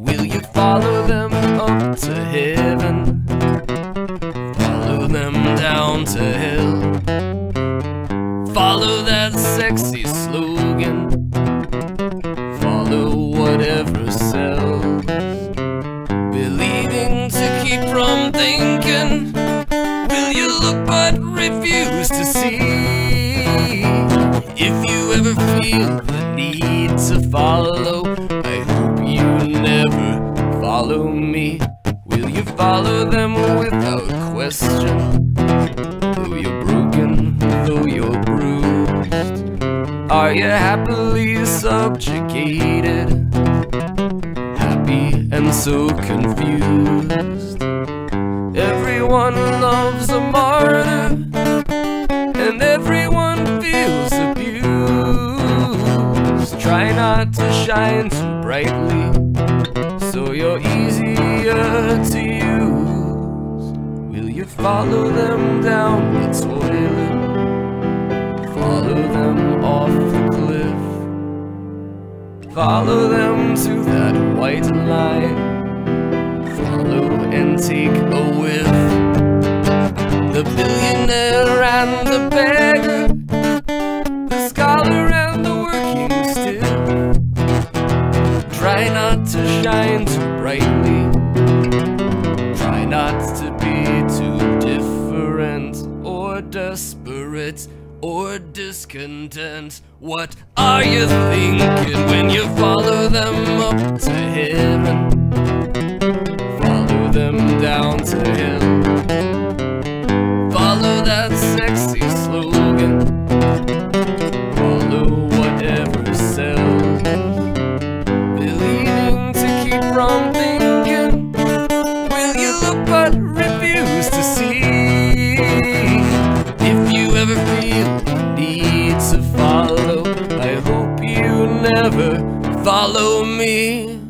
Will you follow them up to heaven? Follow them down to hell? Follow that sexy slogan? Follow whatever sells? Believing to keep from thinking? Will you look but refuse to see? If you ever feel the need to follow, I hope you never follow me. Will you follow them without question? Though you're broken, though you're bruised, are you happily subjugated? Happy and so confused. Everyone loves a martyr, and everyone feels abused. Try not to shine too brightly, so you're easier to use. Will you follow them down the toilet? Follow them off the cliff? Follow them to that white line? Follow and take a whiff? The billionaire and the beggar, the scholar and the working stiff. Try not to shine too brightly, try not to be too different or desperate or discontent. What are you thinking when you follow them up to heaven? Follow them down to hell? Follow that sexy slogan? Follow whatever sells? Believing to keep from thinking? Will you look but refuse to see? If you ever feel the need to follow, I hope you never follow me.